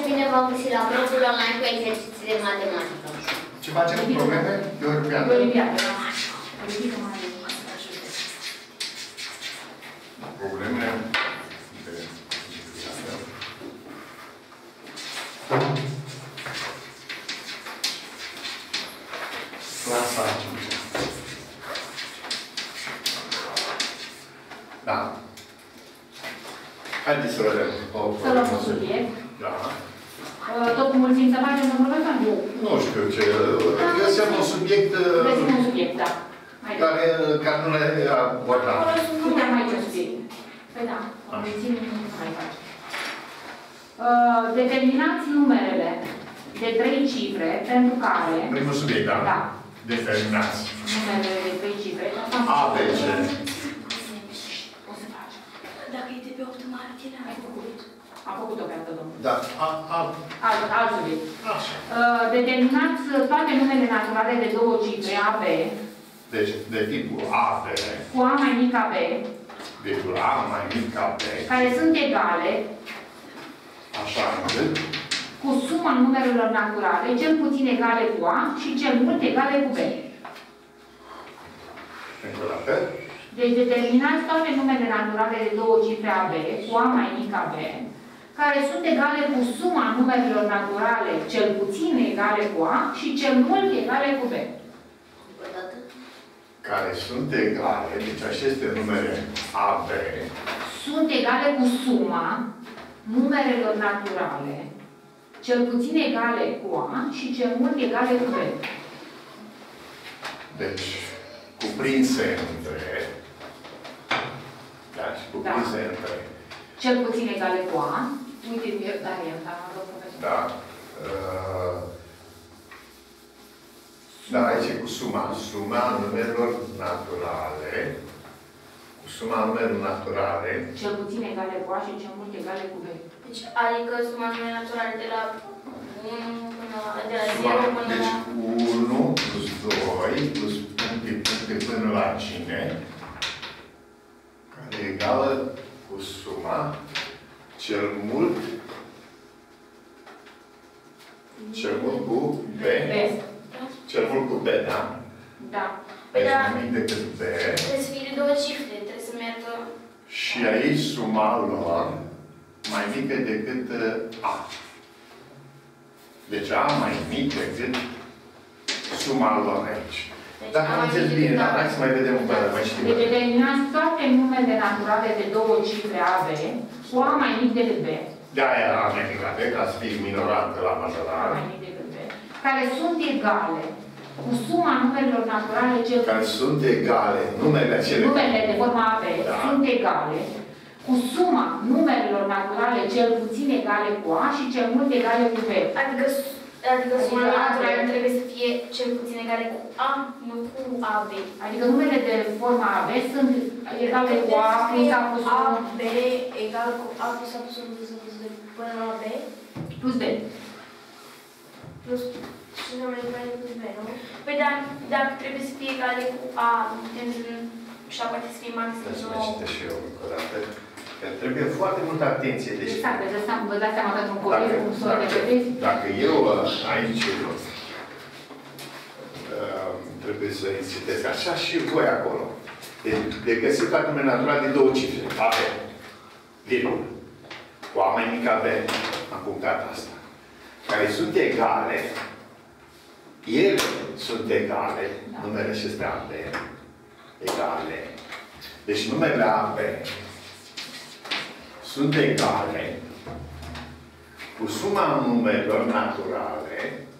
bine v-am găsit la blogul online cu exerciții de matematică. Ce facem cu probleme? De olimpiadă? De olimpiadă, da. Probleme de clasa 5. Da. Haideți să vedem. Să luăm un subiect. Da. Tot cu mulțimi să facem un problem? Nu știu ce. Găsim un subiect Găsim un subiect, da. care nu le abordam. Uite, am aici un subiect. Păi da, mulțimi nu mai face. Determinați numerele de 3 cifre pentru care... Primul subiect, da? Da. Determinați. Numerele de 3 cifre. A, B, C. O să faci. Dacă e de pe 8 martie, Ai făcut. Am făcut-o pe altă, domnule. Da. Alt subiect. Așa. Determinați toate numele naturale de 2 cifre, A, B. Deci, de tipul A, B. Cu A mai mic ca B. Virgul A mai mic ca B. Care sunt egale. Așa încât. Cu suma numerelor naturale, cel puțin egale cu A și cel mult egale cu B. Încă o dată. Deci determinați toate numele naturale de 2 cifre AB, cu A mai mic ca B, care sunt egale cu suma numerelor naturale, cel puțin egale cu A și cel mult egale cu B. Care sunt egale, deci aceste numere A, B. Sunt egale cu suma numerelor naturale, cel puțin egale cu A și cel mult egale cu B. Deci, cuprinse între. Da, și cuprinse între. Cel puțin egale cu A. Uite, Darian, dar mă rog, profesor. Da. Dar aici e cu suma. Suma numerelor naturale. Cu suma numerelor naturale. Cel puțin egale cu A și cel mult egale cu B. Deci, adică suma numerelor naturale de la 1 până la... de la 0 până deci la... 1 plus 2 plus puncte până la cine, care e egală cu suma cel mult cu B. Cel mult cu B, da? Da. Deci mai mic decât B. Trebuie să fie de 2 cifre, trebuie să meargă... Și aici suma lor mai mică decât A. Deci A mai mic decât suma lor aici. Deci, dacă am înțeles bine, dar hai să mai vedem un pic, mai știm. Deci determinați toate numele naturale de 2 cifre AB cu A mai mic decât B. De-aia A mai mic la B, ca să fie minorat la majorar. A mai mic decât B. Care sunt egale cu suma numerelor naturale cel... Care sunt egale, numele acelea. Numerele de forma AB sunt egale cu suma numerelor naturale cel puțin egale cu A și cel mult egale cu B. Adică suma naturală trebuie să fie cel puțin egale cu A, nu cu AB. Adică numele de forma AB sunt egale cu A plus A plus 1. AB egal cu A plus A plus 1 plus 1 plus 2 până la B. Plus B. Plus și numele egale plus B, nu? Păi dacă trebuie să fie egale cu A, putem să... Și poate să fie maxim 9. Să mai citesc și eu încă o dată. Trebuie foarte multă atenție. Deci, exact, vă dați seama că un copil cum să o repetezi? Dacă eu aici trebuie să-i citesc așa și voi acolo. De găsit toate numele naturale de 2 cifre. AB. Virgulă. Cu A mai mică B. Am punctat asta. Care sunt egale. Ele sunt egale. Da. Numele acestea AB. Egale. Deci numele AB sunt egale cu suma numerelor naturale,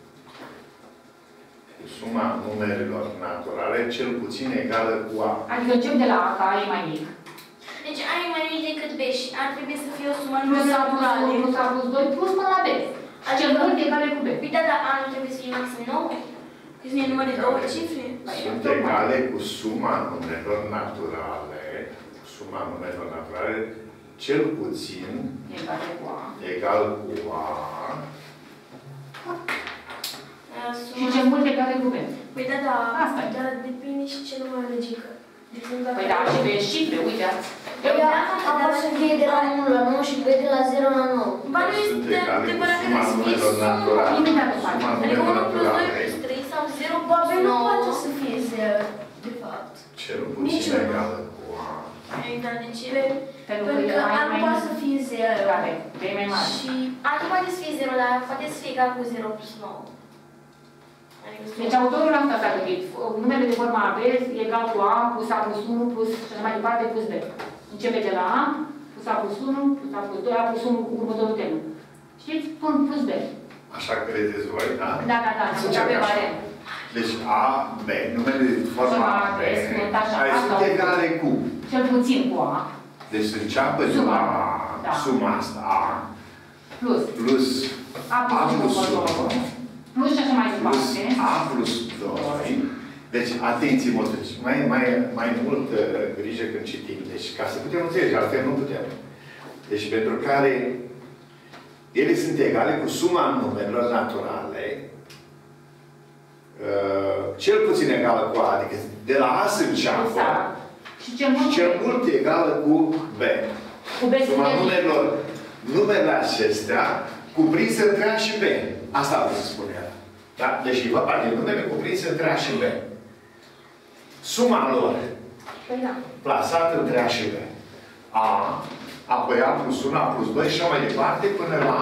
cel puțin egală cu A. Adică încep de la A, că A e mai mic. Deci A e mai mic decât B și ar trebui să fie o sumă Plus A plus 1 plus A plus 2 plus până la B. Cel mult egale cu B. Păi da, dar A nu trebuie să fie maxim 9? Că sunt număr de 2 cifre? Sunt egale cu suma numerelor naturale, cel puțin egal cu A. Și cel mult egale cu B. Păi da, asta dar depinde și ce număr logică. Păi da, și vezi cifre, uite. A fost să fie de la 1 la 9 și B de la 0 la 9. Ba nu este adevărat că trebuie să fie Nimic de fapt. Adică 1 plus 2 plus 3 sau 0 plus 9. Nu poate să fie 0, de fapt. Cel puțin egală cu A. Dar de ce? Pentru Pentru că A nu poate să fie 0. Care? De mai mare. Și A nu poate să fie 0, dar poate să fie egal cu 0 plus 9. Deci autorul asta s-a gândit. Numele de forma AB egal cu A plus A plus 1 plus și așa mai departe plus B. Începe de la A plus A plus 1 plus A plus 2, A plus 1 cu următorul termen. Știți? Pun plus B. Așa credeți voi, da? Da, da, da. Am pe variant. Deci A, B, numele de forma AB, care sunt egale cu. Cel puțin cu A. Deci înceapă de la suma asta A plus A plus 1 plus și așa mai plus departe. A plus 2. Deci, atenție, motrici. Mai mult grijă când citim. Deci, ca să putem înțelege, altfel nu putem. Deci, pentru care ele sunt egale cu suma numerelor naturale, cel puțin egală cu A, adică de la A să înceapă, Exact. Și cel mult egală cu B. Cu B Suma numerelor, numerele acestea cuprinse între A și B. Asta vreau să spun el. Da? Deci e vorba de numere cuprinse între A și B. Suma lor plasată între A și B. A, apoi A plus 1, A plus 2 și așa mai departe până la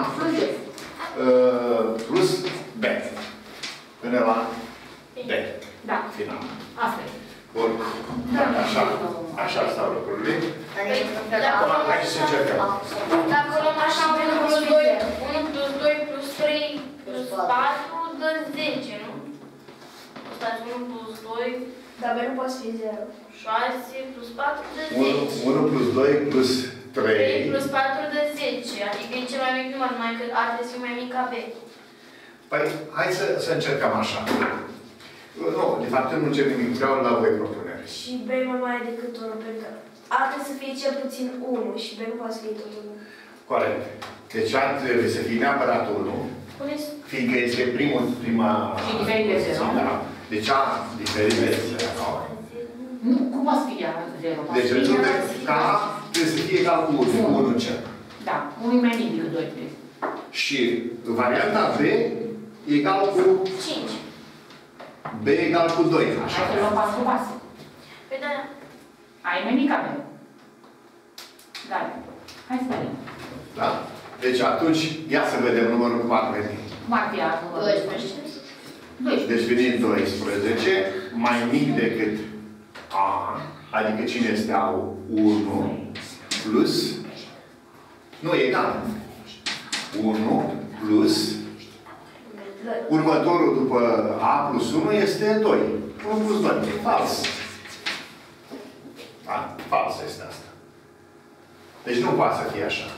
plus B. Până la B. Da. Final. Asta e. Bun. Așa stau lucrurile. Hai să încercăm. Dacă luăm așa 1 plus 2 plus 3 plus 4 dă 10, nu? Stați 1 plus 2. Dar B nu poate fi 0. 6 plus 4 dă 10. 1 plus 2 plus 3. 3 plus 4 dă 10. Adică e cel mai mic număr, numai că A trebuie să fie mai mic ca B. Păi, hai să încercăm așa. Nu, de fapt nu încerc nimic. Vreau la voi propunere. Și B mai mare decât 1, pentru că A trebuie să fie cel puțin 1 și B nu poate să fie tot 1. Corect. Deci A trebuie să fie neapărat 1. Fiindcă este prima... Și diferit de 0. Da. Deci A diferit de 0. Nu, cum poate fi ea 0? Deci rezultă că A trebuie să fie egal cu 1. 1 ce? Da, 1 e mai mic decât 2. Și varianta B egal cu 5. B egal cu 2. Așa. Hai să luăm pas cu pas. Păi da. A e mai mic ca B. Da. Hai să vedem. Da? Deci atunci, ia să vedem numărul cum ar veni. Cum ar fi numărul? 12. 12. Deci veni 12, mai mic decât A, adică cine este A? 1 plus, nu, e egal. 1 plus, următorul după A plus 1 este 2. 1 plus 2. E fals. Da? Fals este asta. Deci nu poate să fie așa.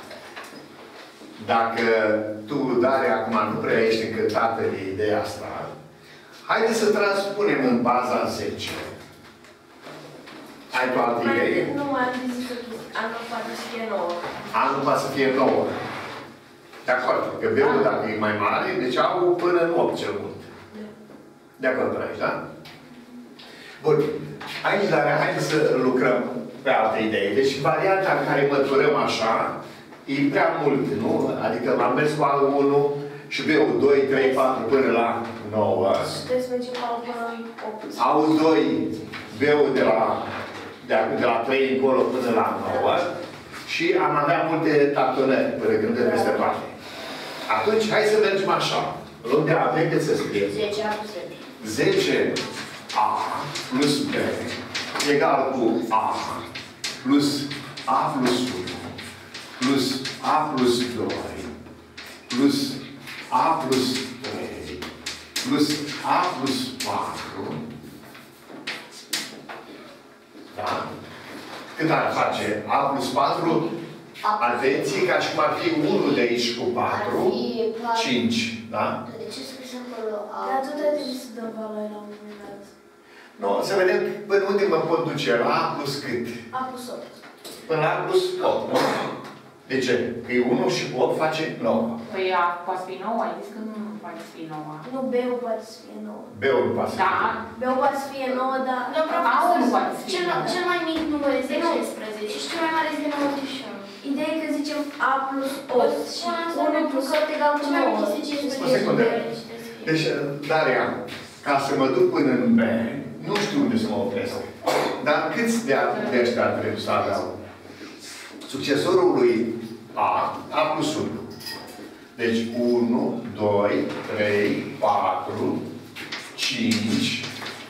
Dacă tu, Daria, acum nu prea ești încântată de ideea asta, haideți să transpunem în baza 10. Ai tu alte idei? Nu, am zis că A nu poate să fie 9. A nu poate să fie 9. De acord. Că B-ul, dacă e mai mare, deci au până în 8 cel mult. De acord până aici, da? Bun. Aici, Daria, haideți să lucrăm pe alte idei. Deci varianta în care măturăm așa, e prea mult, nu? Adică am mers cu A1 și B-ul 2, 3, 4 până la 9. Și trebuie să mergem la până la 8. A2, B-ul de la 3 încolo până la 9. Și am avea multe tatonări până când de peste toate. Atunci, hai să mergem așa. Luăm de A, vedeți să scriem. 10 A plus 10. 10 A plus B egal cu A plus A plus 1 plus A plus 2 plus A plus 3 plus A plus 4. Da? Cât ar face? A plus 4? Atenție, ca și cum ar fi 1 de aici cu 4. 5. Da? De ce scris acolo A? Dar tot trebuie să dăm valoare la un moment dat. Nu, să vedem până unde mă pot duce. La A plus cât? A plus 8. Până la A plus 8. De ce? Că e 1 și 8 face 9. Păi A poate fi 9, ai zis că nu. poate să fie 9. Nu, B-ul poate să fie 9. B-ul nu poate să Da. fie. B-ul poate să fie 9, dar... A-ul nu poate să fie 9. Cel mai mic număr este 16 și cel mai mare este 91. Ideea e că zicem A plus 8 și 1 plus 8 egal cu Cel mai mic 9. este 15. O secundă. Deci, Daria, ca să mă duc până în B, nu știu unde să mă opresc. Dar câți de ăștia trebuie să aveau? Succesorul lui A plus 1. Deci 1, 2, 3, 4, 5,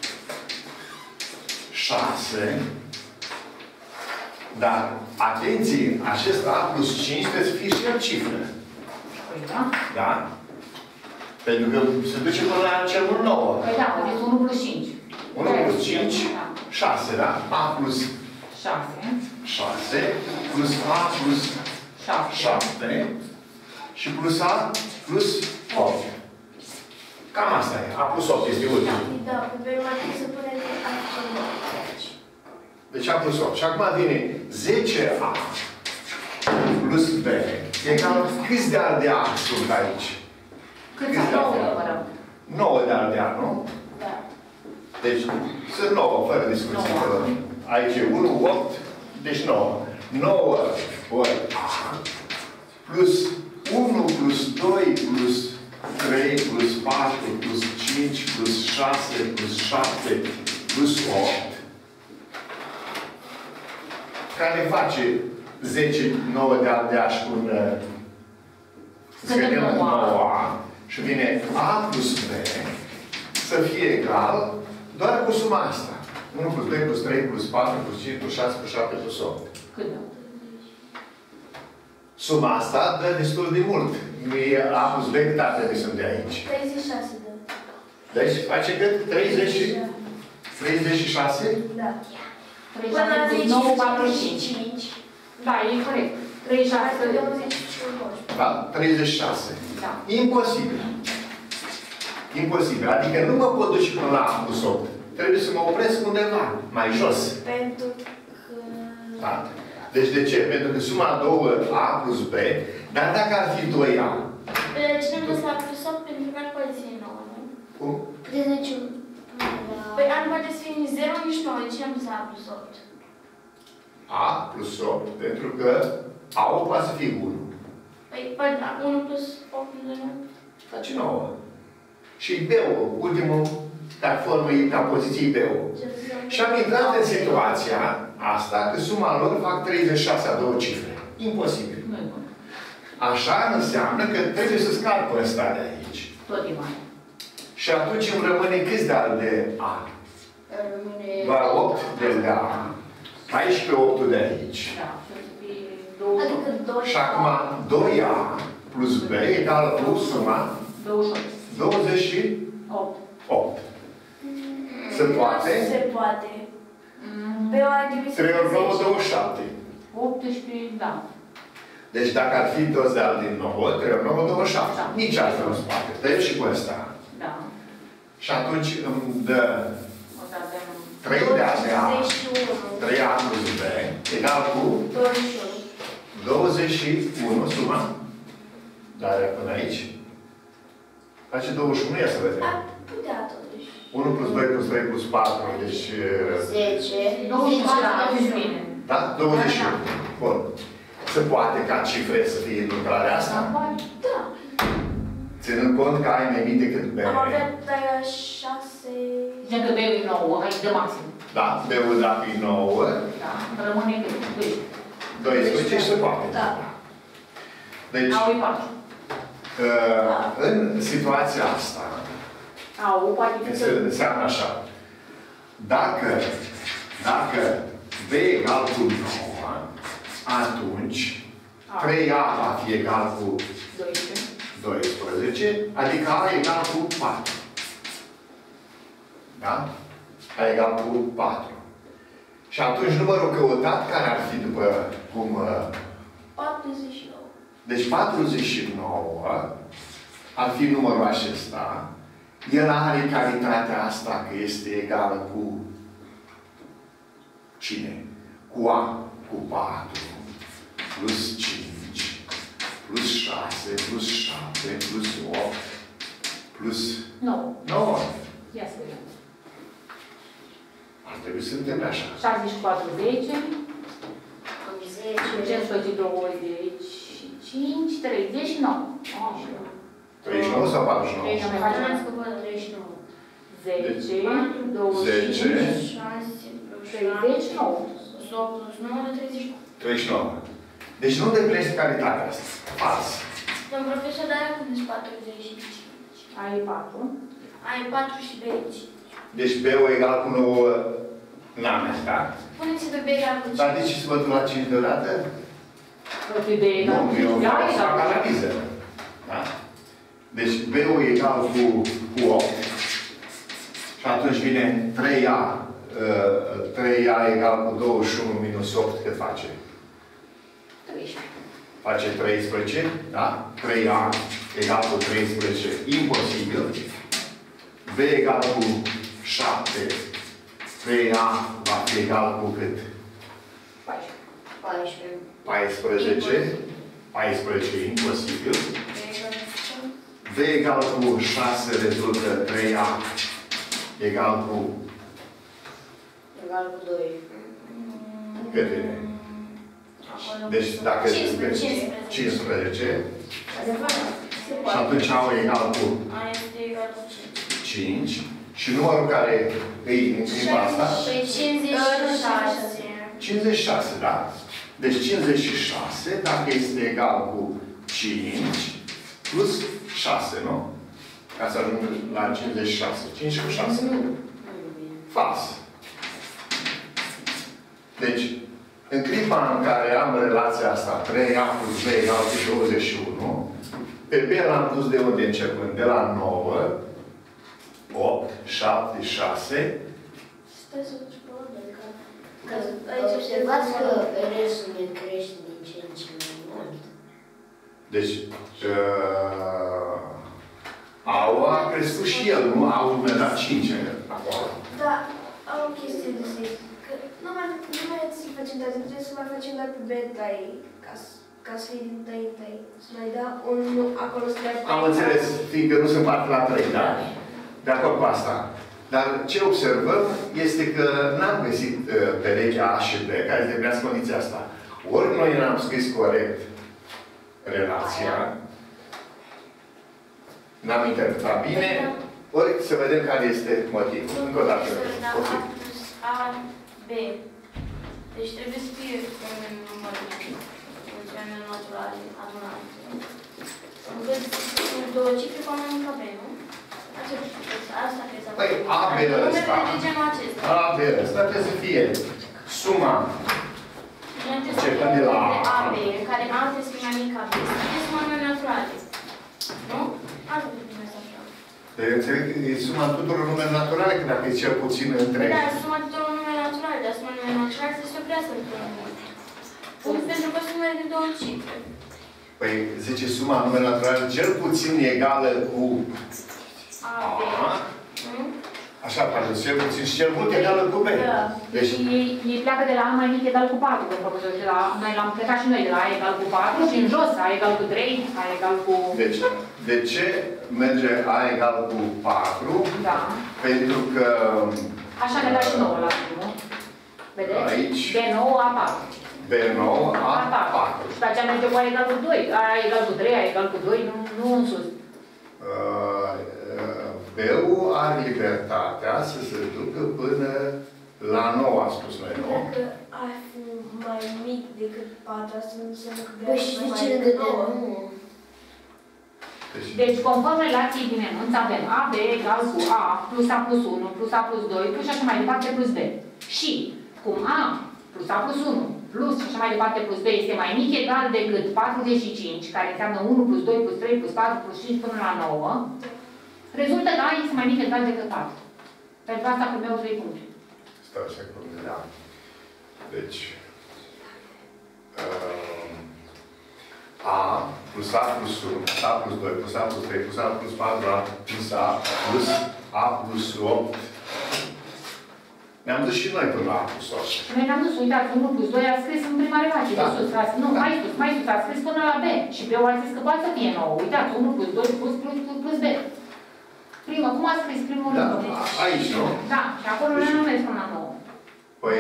6. Dar, atenție, acest A plus 5 trebuie să fie și el cifră. Păi da. Da? Pentru că se duce până la celul 9. Păi da, deci 1 plus 5. 1 plus 5, Da. 6, da? A plus 6. 6, plus A plus 7. 7 și plus A plus 8. Cam asta e. A plus 8 este ultimul. Da, pe prima trebuie să punem acolo. Deci A plus 8. Și acum vine 10A plus B. Egal câți de ardea sunt aici? Cât să numărăm? 9 de ardea, nu? Da. Deci sunt 9, fără discuție. 9. Aici e 1, 8, deci 9. 9 ori A plus 1 plus 2 plus 3 plus 4 plus 5 plus 6 plus 7 plus 8 care face 10, 9 de aldeași până scădem 9A și vine A plus B să fie egal doar cu suma asta. 1 plus 2 plus 3 plus 4 plus 5 plus 6 plus 7 plus 8. Cât dă? Suma asta dă destul de mult. Nu e A plus B cât ar trebui să-mi dea aici. 36 de. Deci face cât? 36? Da. 36 Până la plus 10, 9, 45. 45. Da, e corect. Hai să 36. dăm 10 și 12. Da? 36. Da. Imposibil. Imposibil. Adică nu mă pot duce până la A plus 8. Trebuie să mă opresc undeva, mai jos. Pentru că... Da? Deci de ce? Pentru că suma a două A plus B, dar dacă ar fi 2A. Cine plus A plus 8 pentru că nu poate să fie 9, nu? Cum? De 10. Păi A nu poate să fie nici 0, nici 9. De ce am pus A plus 8? A plus 8, pentru că A-ul poate să fie 1. Păi 1 plus 8 nu 9. Face 9. Și B-ul, ultimul, ca formă, ca poziție B-ul. Și am intrat în situația asta, că suma lor fac 36 a două cifre. Imposibil. Nu e bun. Așa înseamnă că trebuie să scap pe ăsta de aici. Tot e mai. Și atunci îmi rămâne câți de al de A? Rămâne... Doar 8 de A. 14 8 de aici. Da, să fie 2. Adică 2. Și acum 2A plus B egal cu suma 28. 28. 8. Se poate? Se poate. Pe o ar trebui să 3 ori 9, 10. 27. 18, da. Deci dacă ar fi toți de al din 9, 3 ori 9, 27. Da. Nici asta nu se poate. Trebuie și cu ăsta. Da. Și atunci îmi dă O să avem 3 de A de A, 21. 3A plus B, egal cu 21. 21, suma. Dar până aici. Face 21, ia să vedem. Ar putea totuși. 1 plus 2 plus 3 plus 4, deci... 10. 21, da, atunci bine. Da? 21. Bun. Se poate ca cifre să fie în lucrarea asta? Da. Ținând cont că ai mai mic decât B. Am avea 6... Zicem că B-ul e 9, hai de maxim. Da, B-ul dacă e 9, Da, rămâne cât? 12. 12 și se poate. Da. Deci, Au e 4. în situația asta, Au, poate fi să... înseamnă așa. Dacă B egal cu 9, atunci 3A va fi egal cu 12, adică A egal cu 4. Da? A egal cu 4. Și atunci numărul căutat, care ar fi după cum... 49. Deci 49 ar fi numărul acesta. El are calitatea asta că este egală cu cine? Cu A, cu 4, plus 5, plus 6, plus 7, plus 8, plus 9. 9. Ia să vedem. Ar trebui să întâmple așa. 64, 10. 10. 15, 25, 39. 39 sau 49? 39. 10, 25, 39. 8 plus 9 de 39. 39. Deci nu deplinește calitatea asta. Fals. Domn profesor, dar acum ești 45. Ai 4. Ai 4 și B. Deci B-ul egal cu 9 n-am da? Puneți pe B egal cu 5. Dar de ce să vă duc la 5 deodată? Pe B egal cu 5. Nu, eu fac analiză. Da? Deci B-ul egal cu 8. Și atunci vine 3A. 3A egal cu 21 minus 8, cât face? 13. Face 13, da? 3A egal cu 13, imposibil. B egal cu 7, 3A va fi egal cu cât? 14, 14, imposibil. B egal cu 6 rezultă 3A egal cu cât vine? Deci dacă 15 și atunci A egal cu A este egal cu 5. 5 și numărul care îi în clipa asta? 56. 56, da? Deci 56, dacă este egal cu 5 plus 6, nu? Ca să ajung la 56. 5 cu 6. Fals. Deci, în clipa în care am relația asta, 3A plus B egal cu 21, pe B l-am dus de unde începând? De la 9, 8, 7, 6. Stai să duci pe ordine, că Observați că resul crește din ce în ce mai mult. Deci, A-ul a crescut și el, nu? A-ul numerat 5 acolo. Da, am o chestie de zis. Că nu mai facem date, trebuie să mai facem doar pe beta ei, ca să fie din tăi în tăi. Să mai da un, acolo să dai... Am înțeles, fiindcă nu sunt parte la 3, da? De acord cu asta. Dar ce observăm este că n-am găsit perechea A și B, care deplinească condiția asta. Ori noi n-am scris corect relația, n-am interpretat bine, ori să vedem care este motivul. Încă o dată. A plus A, B. Deci trebuie să fie un număr funcționale naturale adunate. Încât sunt două cifre cu mai mică B, nu? Asta trebuie să Păi, AB ăsta, AB ăsta trebuie să fie suma începând de la AB, care A trebuie să fie mai mică B. Este suma numere naturale. Nu? Asta trebuie să așa. Deci, înțeleg că e suma tuturor numere naturale, că dacă e cel puțin între... Da, suma tuturor numere naturale, dar suma numere naturale se oprească într-un număr. Pentru că sunt numere de două cifre. Păi, zice suma numere naturale cel puțin egală cu AB. Așa, pardon, cel puțin și cel mult egală cu B. Da. Deci, Ei pleacă de la A mai mic egal cu 4, pentru că noi l-am plecat și noi de la A egal cu 4 și în jos A egal cu 3, A egal cu... deci, de ce merge A egal cu 4? Da. Pentru că... Așa ne da și nouă la nu? Vedeți? Aici. B9, A4. B9, A4. Și pe aceea merge cu A egal cu 2. A egal cu 3, A egal cu 2, nu în sus. B-ul are libertatea să se ducă până la 9, a spus noi, nu? Dacă ar fi mai mic decât 4, asta nu înseamnă că Bă, și de ce lângă de 9? Deci, conform relației din enunț, avem AB egal cu A plus A plus 1 plus A plus 2 plus și așa mai departe plus B. Și, cum A plus A plus 1 plus și așa mai departe plus B este mai mic egal decât 45, care înseamnă 1 plus 2 plus 3 plus 4 plus 5 până la 9, rezultă că A este mai mic egal decât 4. Pentru asta primeau 3 puncte. Stai o secundă, da. Deci, A plus A plus 1, plus A plus 2, plus A plus 3, plus A plus 4, A plus A plus 8. Ne-am dus și noi până la A plus 8. Noi ne-am dus, uitați, 1 plus 2 a scris în prima relație de sus. Nu, mai sus, a scris până la B. Și B-ul a zis că poate să fie 9. Uitați, 1 plus 2 plus B. Primă, cum a scris primul Da, rând? aici, nu? Da, și acolo Deci- nu mers până la 9. Păi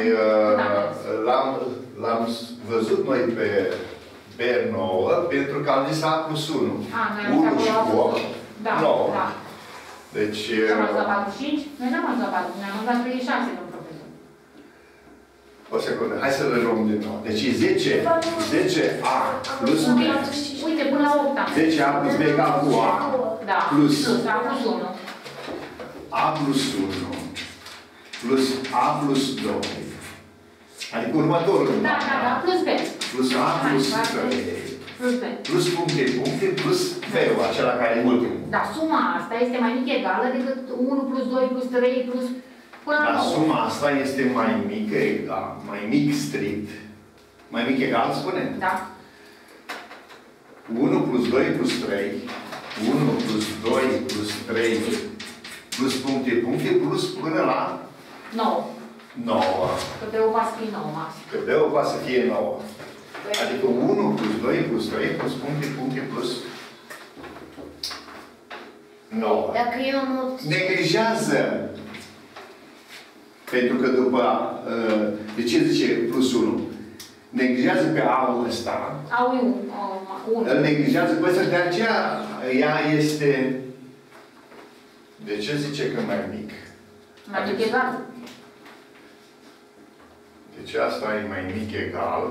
l-am văzut noi pe B9 pentru că am zis A plus 1. A, noi am zis 1 și acolo 8, Da, 9. da. Deci... Și am ajuns la 45? Noi n-am ajuns la 45, ne-am ajuns la 36, domnul profesor. O secundă, hai să le luăm din nou. Deci 10A plus B. Uite, până la 8 am. 10A plus B egal cu A. Da, Plus. A plus 1. A plus 1 plus A plus 2. Adică următorul. Da, plus B. Plus A plus 3. Plus B. Plus puncte, plus V-ul, acela care e ultimul. Dar suma asta este mai mică egală decât 1 plus 2 plus 3 plus până la Dar 9. suma asta este mai mică, egal, mai mic strict. Mai mic egal, spune? Da. 1 plus 2 plus 3. 1 plus 2 plus 3 plus puncte, plus până la 9. 9. Că B-ul va să fie 9 maxim. Că B-ul poate să fie 9. Adică 1 plus 2 plus 3 plus puncte plus 9. Dacă eu am 8... Neglijează. Pentru că după... De ce zice plus 1? Neglijează pe A-ul ăsta. Au 1. Îl neglijează pe ăsta, de aceea ea este... De ce zice că mai mic? Mai mic egal. Deci asta e mai mic egal.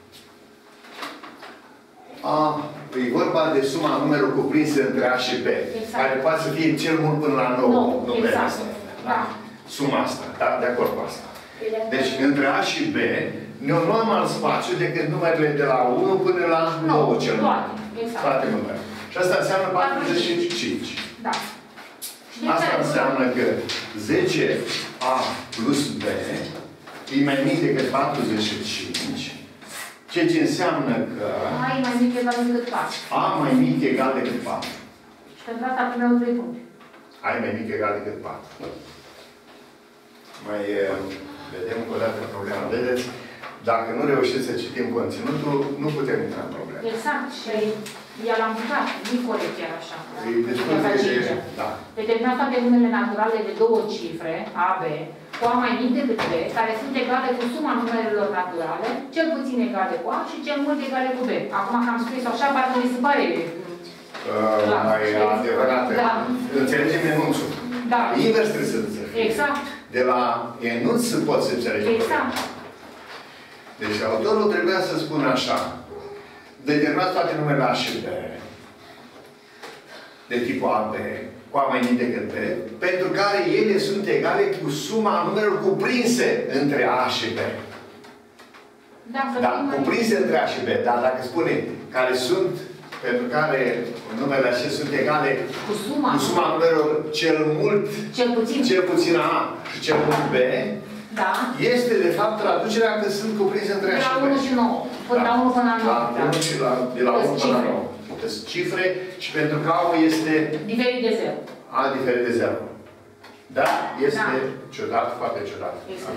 E vorba de suma numerul cuprinse între A și B. Exact. Care poate să fie cel mult până la 9 numere. Exact. Astea. Da. Suma asta. Da? De acord cu asta. Deci între A și B ne luăm alt spațiu decât numerele de la 1 până la 9 cel mult. Toate. Exact. Toate numere. Și asta înseamnă 45. Da. Și de Asta ce? înseamnă că 10A plus B e mai mic decât 45. Ceea ce înseamnă că A e mai mic egal decât 4. A mai mic egal decât 4. Și pentru asta primeau 3 puncte. A e mai mic egal decât 4. Mai vedem încă o dată problema. Vedeți? Dacă nu reușiți să citim conținutul, nu putem intra în problemă. Exact. Și el am bucat. Nu-i corect chiar așa. E destul de... Da. Determinați toate numele naturale de două cifre, A, B, cu A mai mic decât B, care sunt egale cu suma numerelor naturale, cel puțin egale cu A și cel mult egale cu B. Acum că am scris așa, parcă mi se pare... Mai adevărată. Da. Înțelegem enunțul. Da. Invers trebuie să înțelegem. Exact. De la enunț se pot să înțelegem. Exact. Deci autorul trebuia să spună așa. Determinați toate numele A și B de tipul AB, cu A mai mic decât B, pentru care ele sunt egale cu suma numerelor cuprinse între A și B. Da, cuprinse între A și B. Dar dacă spune care sunt, pentru care numele acestea sunt egale cu suma numerelor cel puțin A și cel mult B, da. Este de fapt traducerea că sunt cuprinse între A și B. De la 1 și 9. Până la 1 până la 9. De la 1 până la 9. Sunt cifre și pentru că A este... Diferit de 0. A diferit de 0. Da? Este ciudat, foarte ciudat.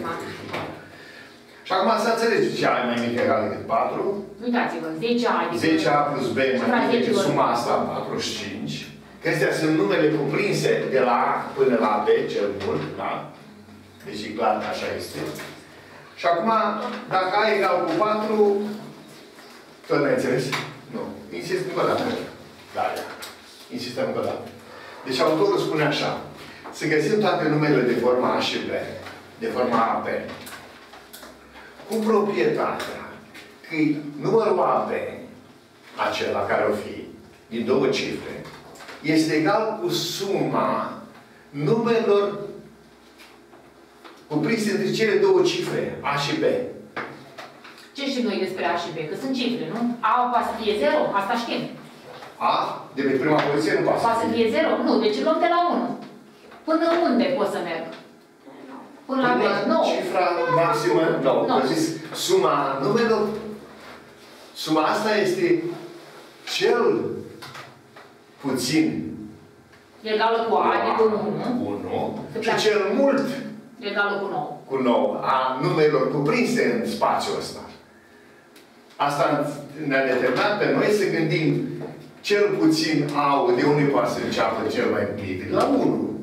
Și acum să înțelegeți ce A e mai mic egal decât 4. Uitați-vă, 10A adică... 10A plus B mai mic decât suma asta, 45. Că astea sunt numele cuprinse de la A până la B, cel mult, da? Deci e clar că așa este. Și acum, dacă A egal cu 4, tot n-ai înțeles? Nu. Insist încă o dată. Da, insistăm încă o dată. Deci autorul spune așa. Să găsim toate numele de forma A și B, de forma AB, cu proprietatea că numărul AB, acela care o fi, din două cifre, este egal cu suma numelor cuprinse între cele două cifre, A și B. Ce știm noi despre A și B? Că sunt cifre, nu? A poate să fie 0, asta știm. A, de pe prima poziție, nu poate să fie 0? Nu, deci luăm de la 1. Până unde pot să merg? Până la B, 9. Cifra maximă, nu. Am zis, suma numelor, suma asta este cel puțin egală cu A, adică 1. Și cel mult egală cu 9. Cu 9. A numelor cuprinse în spațiul ăsta. Asta ne-a determinat pe noi să gândim cel puțin A-ul de unde poate să înceapă cel mai mic. La 1.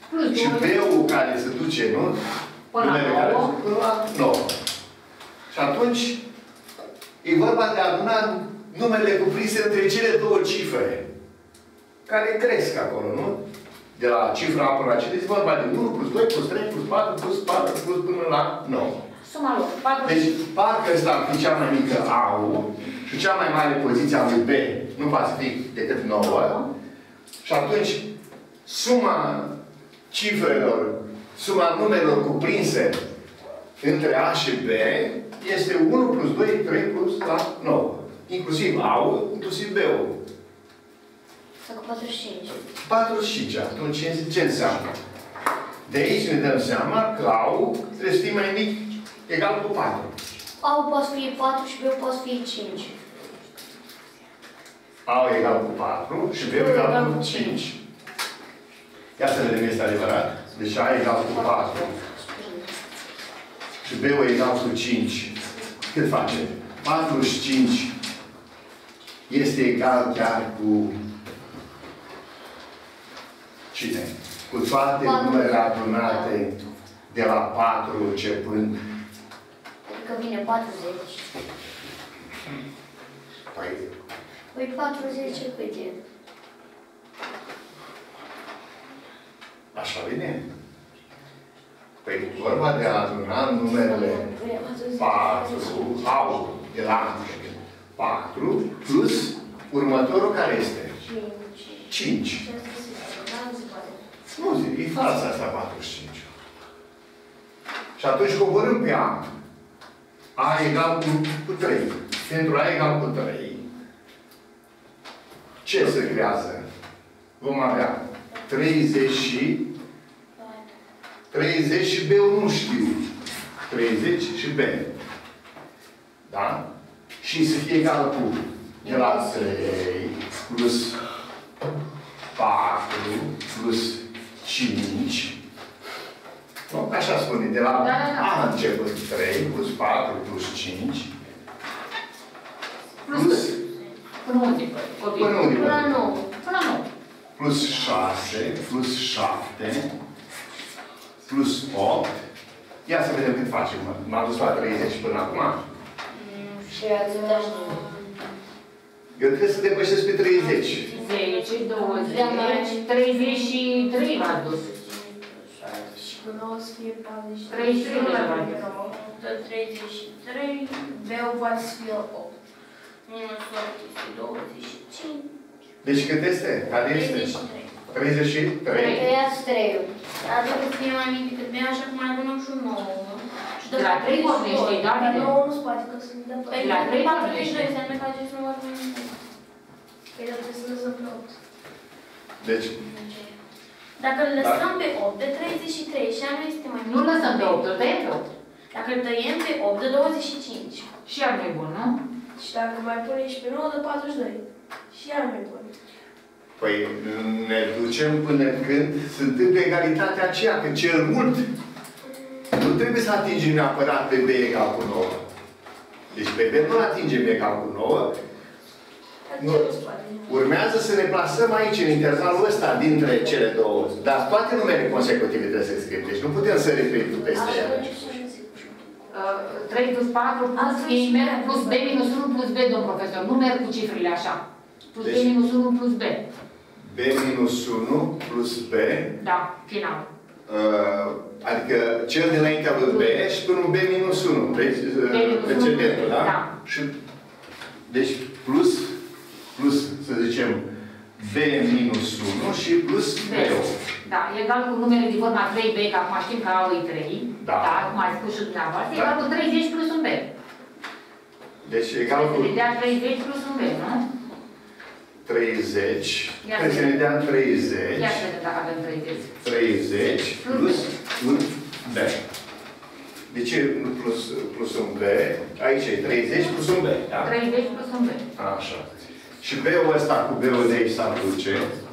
Plus Și B-ul care se duce, nu? Până la Numele care 9. până la 9. Și atunci e vorba de a aduna numele cuprinse între cele două cifre care cresc acolo, nu? De la cifra A până la 5, e vorba de 1 plus 2 plus 3 plus 4 plus 4 plus până la 9. Suma lor. 4. Deci, parcă ăsta ar fi cea mai mică A-ul și cea mai mare poziție a lui B nu poate fi decât 9. Și atunci, suma cifrelor, suma numerelor cuprinse între A și B este 1 plus 2, 3 plus la 9. Inclusiv A-ul, inclusiv B-ul. Sau cu 45. 45. Atunci ce înseamnă? De aici ne dăm seama că A-ul trebuie să fie mai mic, egal cu 4. A-ul poate fi 4 și B-ul poate fi 5. A-ul egal cu 4 și B-ul egal cu 5. Ia să vedem, este adevărat. Deci A egal cu 4 și B-ul egal cu 5. Cât face? 45 este egal chiar cu cine? Cu toate numerele adunate de la 4 începând. Adică vine 40. Păi 40 cât e? Așa vine? Păi vorba de a aduna numerele 4, au de la 4, plus următorul care este? 5. Nu zic, e falsă asta 45. Și atunci coborâm pe A. A egal cu 3. Pentru A egal cu 3, ce se creează? Vom avea 30 și B-ul nu știu. 30 și B. Da? Și să fie egal cu de la 3 plus 4 plus 5. Nu? Așa spune. De la A început 3 plus 4 plus 5 plus Până unde? până unde? Până la 9. Până la 9. Plus 6 plus 7 plus 8. Ia să vedem cât facem. M-am dus la 30 până acum. Și atâta și Eu trebuie să depășesc pe 30. 10, 20, 33 l-a dus. Și cu 9 să fie 40. 33 Nu l-a mai dus. mult. 33 B-ul poate să fie 8. minus 8 este 25. Deci cât este? Care este? 33. 33. Tăiați 3-ul. Adică să fie mai mic decât B, așa cum mai adunăm și un 9. Și De la 3 pornește, da? Dar 9 nu se poate, că sunt de Păi La la 3 42 înseamnă că acest număr nu este. Păi dar trebuie să lăsăm pe 8. Deci, Dacă îl lăsăm pe 8 de 33 și ea nu este mai mic. Nu lăsăm pe 8, îl tăiem pe 8. Dacă îl tăiem pe 8 de 25. Și iar nu-i bun, nu? Și dacă mai pune și pe 9 de 42. Și iar mai bun. păi ne ducem până când se întâmplă egalitatea aceea, că cel mult nu trebuie să atingem neapărat pe B egal cu 9. Deci pe B nu atingem egal cu 9. Nu. Urmează să ne plasăm aici, în intervalul ăsta, dintre cele două. Dar toate numerele consecutive trebuie să scriem. Deci nu putem să repetim peste ele. 3 plus 4 plus merg plus B minus 1 plus B, domn profesor. Nu merg cu cifrele așa. Plus B minus 1 plus B. B minus 1 plus B. Da, final. Adică cel dinaintea lui B și până B minus 1. Precedentul, da? Da. Și, deci plus, să zicem, B minus 1 și plus B. Da, egal cu numele de forma 3B, că acum știm că A-ul e 3. Da. Da, cum ați spus și dumneavoastră, Da. egal cu 30 plus un B. Deci egal cu Trebuie să ne dea 30 plus un B, nu? 30. Ia Trebuie să ne dea 30. Ia să vedem dacă avem 30. 30 plus un B. De ce nu plus un B? Aici e 30 plus un B. Da? 30 plus un B. Așa. Și B-ul ăsta cu B-ul de aici s-ar duce.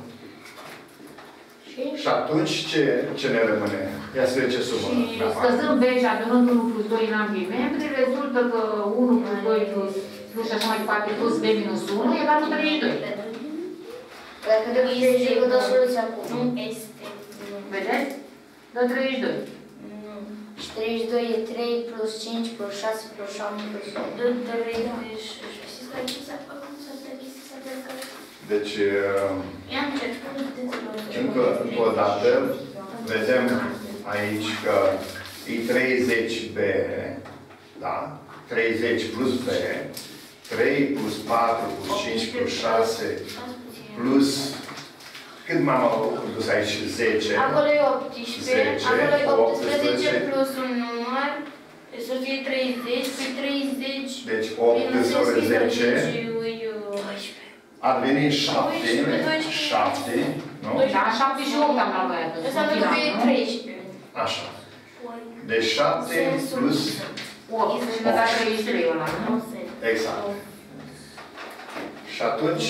Și atunci ce ne rămâne? Ia să vedem ce sumă. Și scăzând B și adunând 1 plus 2 în ambii membri, rezultă că 1 plus 2 plus și așa mai departe plus B minus 1 egal cu 32. Dacă de ce vă dau soluția acum? Nu este. Vedeți? Dă 32. Și 32 e 3 plus 5 plus 6 plus 7 plus 8. Dă 36. Știți că aici s-a plecat? Deci, Ia încet. încă o dată, vedem aici că e 30B, da? 30 plus B, 3 plus 4 plus 5 plus 6 plus... Cât m-am dus aici? 10. Acolo e 18. 10, Acolo e 18 18 plus un număr. Să fie 30. Pe 30. Deci 8 ori 10. Ar veni 7. 7. Nu? Da, 7 și 8 am luat noi atunci. Înseamnă că e 13. Așa. Deci 7 plus 8. Și ne da 33 ăla, nu? exact. Și atunci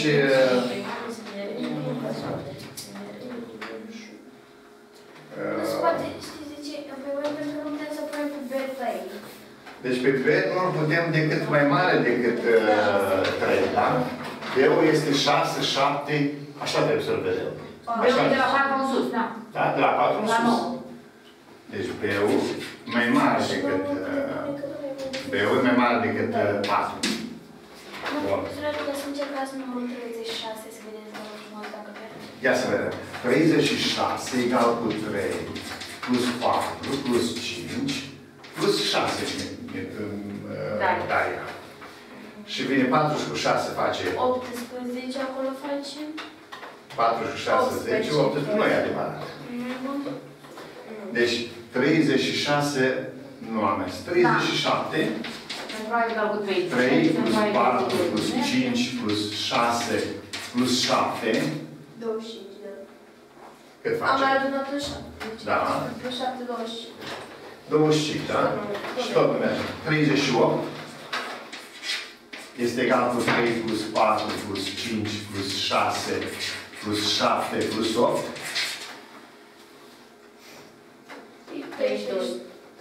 Poate, știți de ce? În primul rând, pentru că nu putem să punem pe beta aici. deci pe B nu putem decât mai mare decât 3, da? B-ul este 6, 7, așa trebuie să-l vedem. Așa. De la 4 în sus, da. Da? De la 4 în La sus. 9. Deci B-ul mai mare decât B-ul mai mare decât 4. Bun. Să încercați numărul 36, să vedeți dacă Ia să vedem. 36 egal cu 3 plus 4 plus 5 plus 6 Daria. Și vine 4 și cu 6 face 18, acolo facem 4 și 6, 10, 18. Nu e adevărat. Deci 36 nu am mers. 37 3 plus 4 plus 5 plus 6 plus 7 25, da. cât Am face? mai adunat în 7. Da. Plus 7, 25. 25, da? Și tot merge. 38 este egal cu 3 plus 4 plus 5 plus 6 plus 7 plus 8. 32.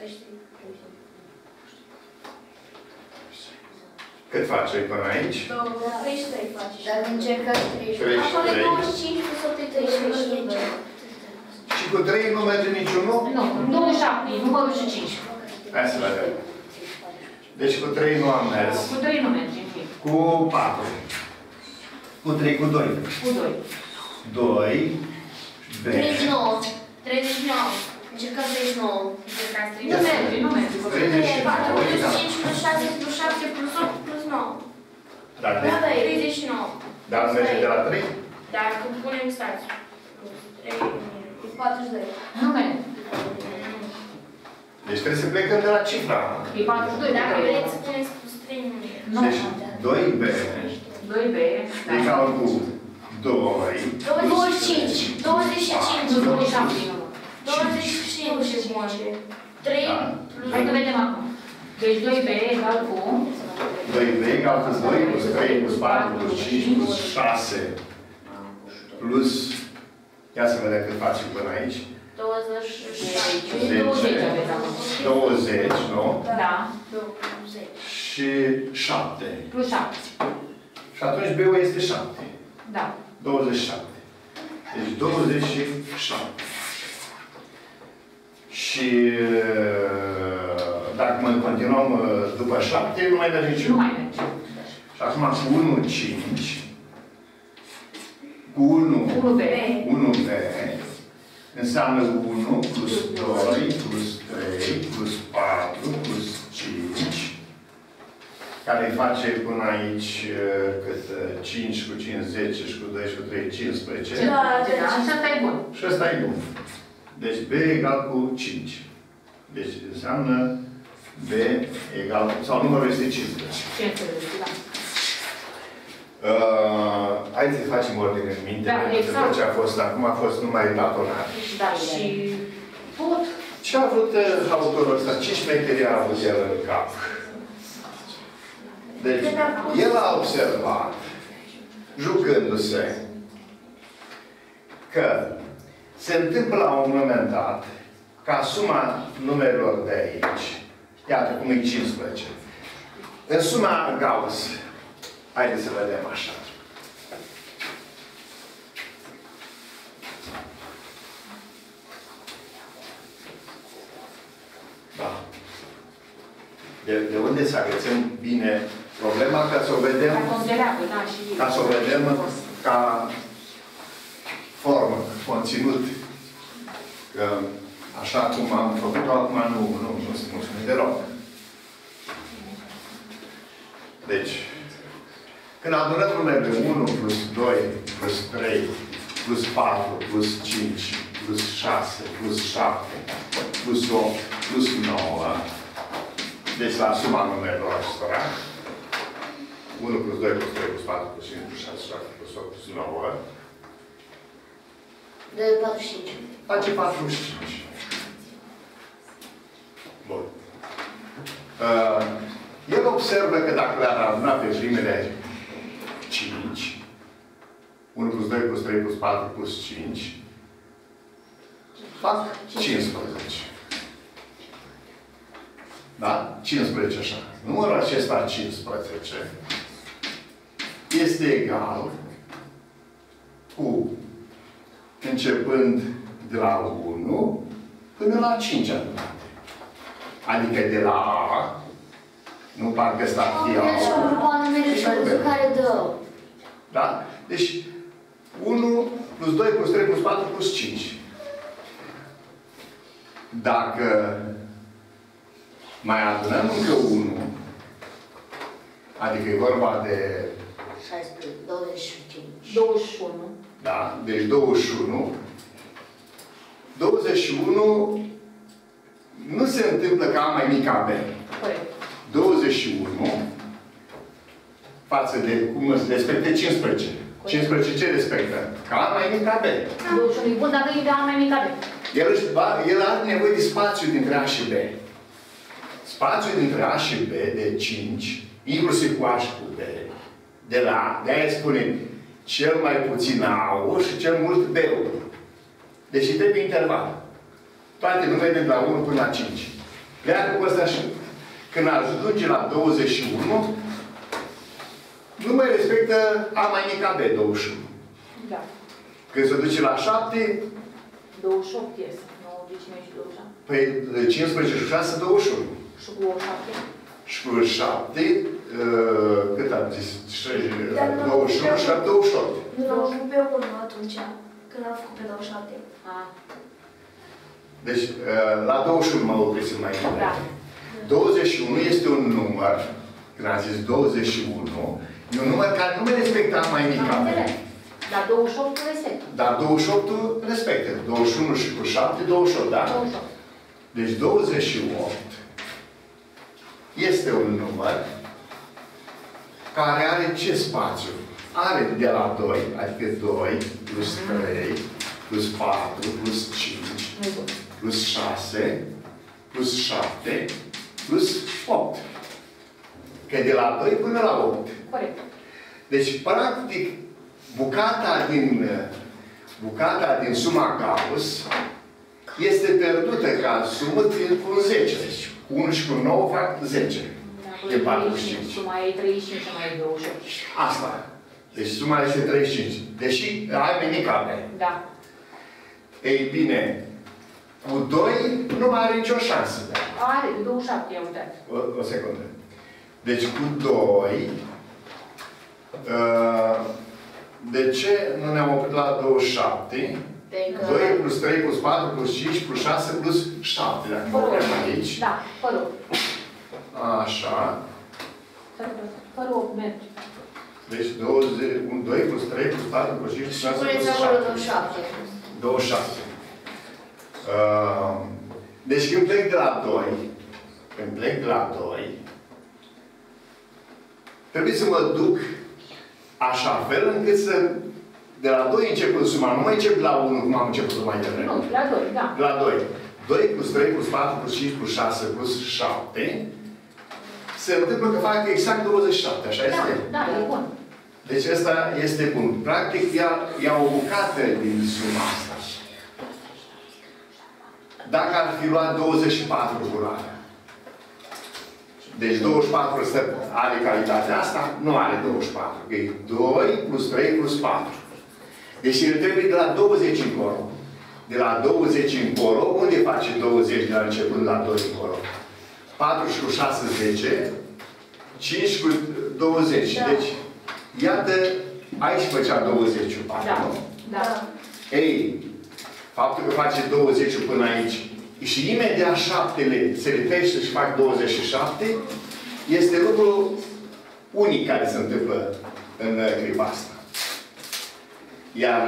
Cât face până aici? 33 face. Dacă încercați 33. Acolo e 33. 25 plus 8 e 35. Și cu 3 nu merge niciunul? Nu, 27, numărul și 5. Hai să vedem. Deci cu 3 nu am mers. Cu 3 nu merge nimic. Cu 4. Cu 3, cu 2. Cu 2. 2. B. 39. 39. Încercați 39. Încercați Nu 39. merge, nu merge. 4 plus 39. 5 plus 6 plus 7 plus 8 plus 9. Dar Da, da, e 39. dar nu merge de la 3? Dacă punem stați. 3. 42. Nu merge. Deci trebuie să plecăm de la cifra. E 42 Dacă de vreți să puneți plus 3, nu e. Nu. Deci 2B 2B. egal cu 2. 25. 25. Nu, 27 nu. 25 bun. 3 Da. plus... Hai că vedem acum. Deci 2B egal cu 2B egal cu 2 plus 3 plus 4 plus 5 plus 6 plus... Ia să vedem cât face până aici. 27. 20 aveți acum. 20, nu? Da. 20. Și 7. Plus 7. Și atunci B-ul este 7. Da. 27. Deci 27. Și dacă mai continuăm după 7, nu mai merge Nu niciunul. mai merge. Și acum cu 1, 5. Cu 1, 1B. 1B înseamnă 1 plus 2 plus 3 plus 4 plus 5 care îi face până aici cât 5 cu 5, 10 și cu 2 și cu 3, 15. Da, și asta e bun. Și ăsta e bun. Deci B egal cu 5. Deci înseamnă B egal cu... sau numărul este 15. 15, da. Haideți să facem ordine în minte, Da, pentru că exact. tot ce a fost acum a fost numai tatonat. Da, și pot. Ce a avut autorul ăsta? Ce șmecherie a avut el în cap? Deci, el a observat, jucându-se, că se întâmplă la un moment dat ca suma numerelor de aici, iată cum e 15, în suma Gauss, haideți să vedem așa. De unde să agățăm bine problema, ca să o vedem, ca să o vedem ca formă, conținut. Că așa cum am făcut-o acum, nu sunt mulțumit deloc. Deci, când adunăm numerele 1 plus 2 plus 3 plus 4 plus 5 plus 6 plus 7 plus 8 plus 9, deci la suma numerelor acestora, 1 plus 2 plus 3 plus 4 plus 5 plus 6 plus 7 plus 8 plus 9, de 45. Face 45. Bun. El observă că dacă le-ar aduna pe jimele 5, 1 plus 2 plus 3 plus 4 plus 5, fac 15. Da? 15 așa. Numărul acesta 15 este egal cu începând de la 1 până la 5 adunate. Adică de la A, nu parcă ăsta fie A. Deci grupa numericală care dă. Da? Deci 1 plus 2 plus 3 plus 4 plus 5. Dacă mai adunăm încă 1, adică e vorba de 16, 25. 21. da, deci 21. 21 nu se întâmplă ca A mai mic ca B. Corect. 21 față de, cum îți respecte 15. 15 ce respectă? Ca A mai mic ca B. 21 e bun, dacă e de A mai mic ca B. El are nevoie de spațiu dintre A și B. Spațiul dintre A și B de 5, inclusiv cu A și cu B, de-aia spune cel mai puțin A-ul și cel mult B-ul. Deci trebuie interval. Toate numerele de la 1 până la 5. Pleacă cu ăsta și când ajunge la 21, nu mai respectă A mai mic ca B, 21. Da. Când se duce la 7, 28 ies. 9 decime și 27. păi 15 și 6, 21. Și cu 7. Și cu 7, cât am zis? 21 și 28. Nu l-am făcut pe 1 atunci, când am făcut pe 27. Deci, la 21 mă opresc mai bine. Da. 21 este un număr, când am zis 21, e un număr care nu mai respectă A mai mic ca B. Dar 28 respectă. Dar 28 respectă. 21 și cu 7, 28, da? 28. Deci 28 este un număr care are ce spațiu? Are de la 2, adică 2 plus 3 plus 4 plus 5 plus 6 plus 7 plus 8. Că de la 2 până la 8. Corect. Deci, practic, bucata din suma Gauss este pierdută ca sumă cu 10. Cu 1 și cu 9 fac 10. Da, E 45. suma e 35 și mai e 28. Asta. Deci suma este 35. Deși ai venit ca B. Da. Ei bine, cu 2 nu mai are nicio șansă. Are, 27 i-au dat. O secundă. Deci cu 2... de ce nu ne-am oprit la 27? 2 plus 3 plus 4 plus 5 plus 6 plus 7. Dacă mă oprim aici. Da, fără 8. Așa. Fără 8 merge. Deci 2 plus 3 plus 4 plus 5 plus 6 plus 7. Puneți acolo 27. 27. Deci când plec de la 2, trebuie să mă duc așa fel încât să... De la 2 începând suma, nu mai încep la 1 cum am început mai devreme. Nu, la 2, da. De la 2. 2 plus 3 plus 4 plus 5 plus 6 plus 7 se întâmplă că fac exact 27, așa este? Da, e bun. Deci ăsta este bun. Practic, ia o bucată din suma asta. Dacă ar fi luat 24 culoarea. Deci 24 are calitatea asta? Nu are 24. Că e 2 plus 3 plus 4. Deci el trebuie de la 20 încolo. De la 20 încolo, unde face 20 de la început la 2 încolo? 4 și cu 6, 10. 5 cu 20. Da. Deci, iată, aici făcea 20 4, Da. nu? Da. Ei, faptul că face 20 până aici și imediat 7-le se lipește și fac 27, este lucrul unic care se întâmplă în clipa asta. Iar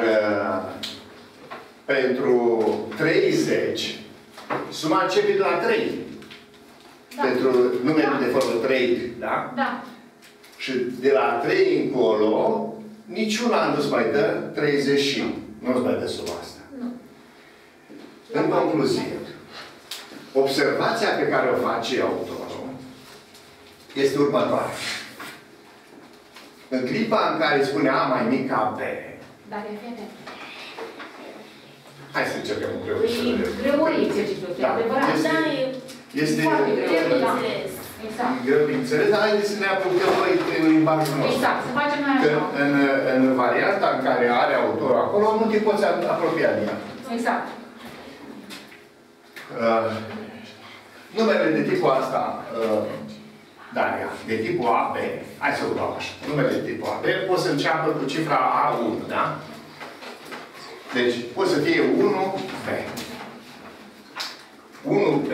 pentru 30, suma începe de la 3. Da. Pentru numerul de formă 3, da? Da. Și de la 3 încolo, niciuna nu-ți mai dă 30. Nu-ți mai dă suma asta. Nu. În concluzie, observația pe care o face autorul este următoarea. În clipa în care spune A mai mic ca B, Dar e fete. hai să încercăm împreună să E vedem. greu exercițiul, e Da. adevărat. Da, e Este Foarte greu, greu de da. înțeles. Exact. greu de înțeles, dar haideți să ne apucăm noi în limbajul nostru. Exact. Să facem noi Că așa. în varianta în care are autorul acolo, nu te poți apropia de ea. Exact. Numerele de tipul asta, Daria, de tipul AB, hai să o dau așa, numele de tipul AB pot să înceapă cu cifra A1, da? Deci, poate să fie 1B. 1B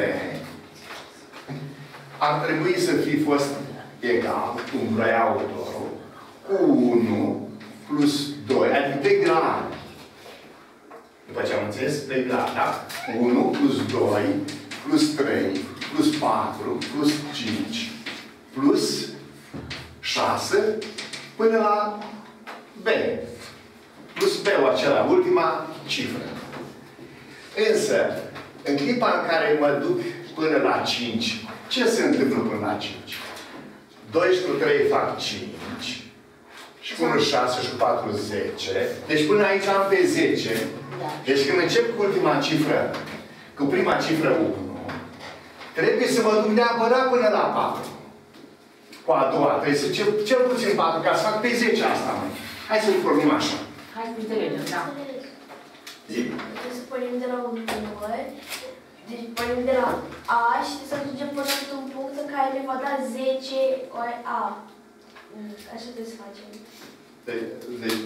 ar trebui să fi fost egal, cum vrea autorul, cu 1 plus 2, adică plec de la A. După ce am înțeles, plec de la A, da? 1 plus 2, plus 3, plus 4, plus 5, plus 6, până la B. Plus B-ul acela, ultima cifră. Însă, în clipa în care mă duc până la 5, ce se întâmplă până la 5? 2 și cu 3 fac 5. Și până 6 și cu 4, 10. Deci până aici am pe 10. Deci când încep cu ultima cifră, cu prima cifră 1, trebuie să mă duc neapărat până la 4. Cu a doua, trebuie să cel puțin 4, ca să fac pe 10 asta, măi. Hai să-l pornim așa. Hai să înțelegem, da. Zic. Trebuie să pornim de la un număr. Deci pornim de la A și să ajungem până într-un punct în care ne va da 10 ori A. Așa trebuie să facem. Deci,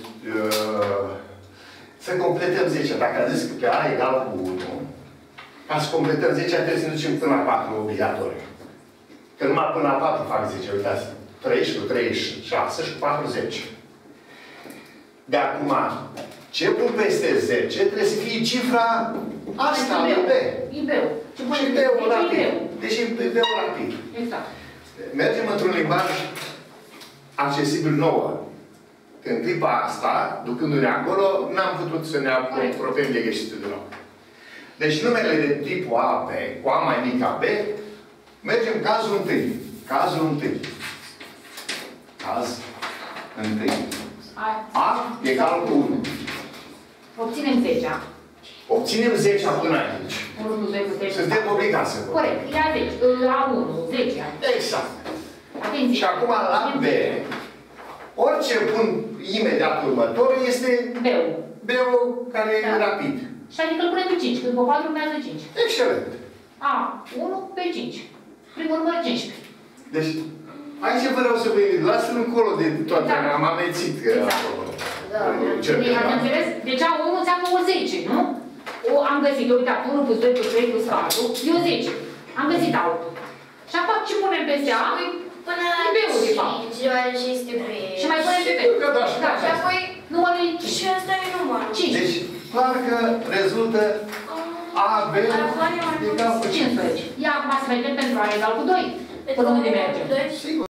să completăm 10. Dacă a zis că pe A egal cu 1, ca să completăm 10, trebuie să ne ducem până la 4 obligatoriu. Că numai până la 4 fac 10. Uitați, 3 și cu 3, 6 și cu 4, 10. De acum, ce pun peste 10 trebuie să fie cifra asta, de B. E B-ul. Și B-ul rapid. Deci e B-ul rapid. Exact. Mergem într-un limbaj accesibil nouă. În clipa asta, ducându-ne acolo, n-am putut să ne apropiem de greșitul de nou. Deci numele de tipul AB, cu A mai mic ca B, mergem cazul întâi. Cazul întâi. Caz întâi. A egal cu 1. Obținem 10-a. Obținem 10 până aici. 1 plus 2 plus 3 plus 4. Suntem obligați să vorbim. Corect. Ia 10. La 1. 10. Exact. Atenție. Și acum la B, orice pun imediat următor este B-ul. B-ul care e rapid. Și adică îl punem pe 5. Când pe 4 urmează 5. Excelent. A. 1 pe 5. Primul număr 15. Deci, aici vreau să vă lasă-l încolo de toate. Da. Am amețit că acolo. Da. Ați înțeles? Deci A1 înseamnă o 10, nu? Am găsit, uitați, 1 plus 2 plus 3 plus 4, e o 10. Am găsit A-ul. Și acum ce punem peste A? Până la B-ul, de fapt. 5, deoarece este B. Și mai punem pe B. Că da, și Da, Și apoi, numărul e și 5. ăsta e numărul. 5. Deci, clar că rezultă A, B egal cu 15. Ia acum să vedem pentru A egal cu 2. Până unde mergem? 2. Sigur.